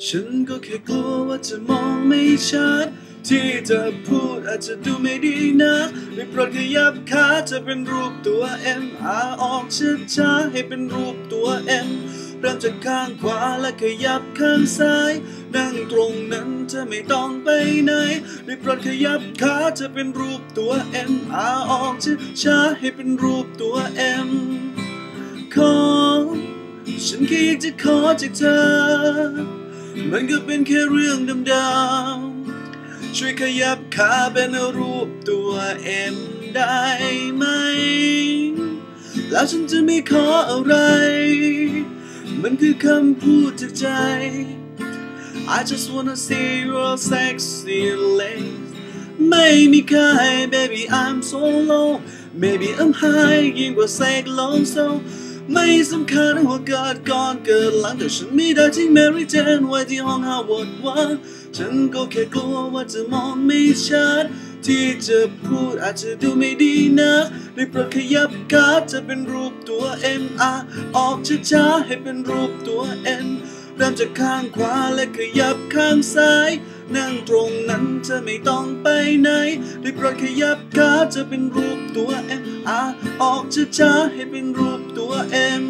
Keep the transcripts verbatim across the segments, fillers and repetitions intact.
ฉันก็แค่กลัวว่าจะมองไม่ชัดที่จะพูดอาจจะดูไม่ดีนะได้โปรดขยับขาจะเป็นรูปตัว M อาออกช้าๆให้เป็นรูปตัว M เริ่มจากข้างขวาและขยับข้างซ้ายนั่งตรงนั้นจะไม่ต้องไปไหนได้โปรดขยับขาจะเป็นรูปตัว M อาออกช้าๆให้เป็นรูปตัว M ขอฉันแค่อยากจะขอจากเธอมันก็เป็นแค่เรื่องเดิมๆช่วยขยับขาเป็นรูปตัว M ได้ไหมแล้วฉันจะไม่ขออะไรมันคือคำพูดจากใจ I just wanna see your sexy legs ไม่มีใคร baby I'm so low maybe I'm high ยิ่งกว่าเสกโลโซไม่สำคัญว่าเกิดก่อนเกิดหลังแต่ฉันไม่ได้ทิ้งแมรี่เจนไว้ที่ห้องฮาวาร์ดวันฉันก็แค่กลัวว่าจะมองไม่ชัดที่จะพูดอาจจะดูไม่ดีนะได้โปรดขยับขาจะเป็นรูปตัว M อาออกช้าๆให้เป็นรูปตัว N เริ่มจากข้างขวาและขยับข้างซ้ายนั่งตรงนั้นจะไม่ต้องไปไหนได้โปรดขยับขาจะเป็นรูปตัว M อาออกช้าๆให้เป็นรูปตัว M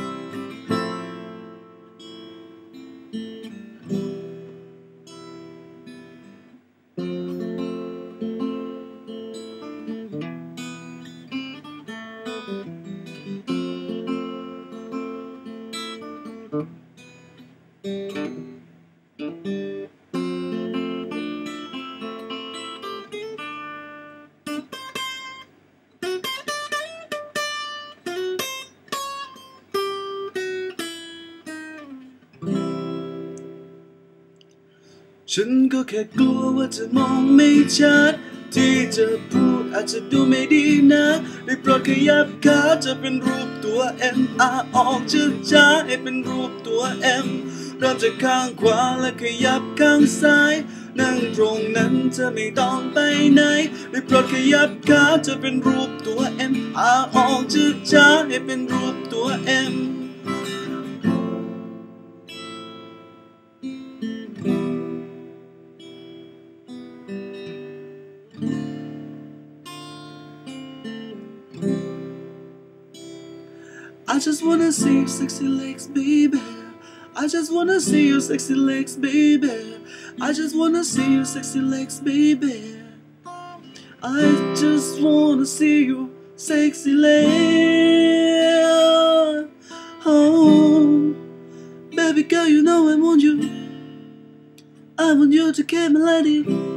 ฉันก็แค่กลัวว่าจะมองไม่ชัดที่จะพูดอาจจะดูไม่ดีนะได้โปรดขยับขาจะเป็นรูปตัว M อาออกช้าๆให้เป็นรูปตัว M เริ่มจากข้างขวาและขยับข้างซ้ายนั่งตรงนั้นจะไม่ต้องไปไหนได้โปรดขยับขาจะเป็นรูปตัว M อาออกช้าๆให้เป็นรูปตัว M I just wanna see your sexy legs, baby. I just wanna see your sexy legs, baby. I just wanna see your sexy legs, baby. I just wanna see your sexy legs. Oh, baby girl, you know I want you. I want you to keep me lady.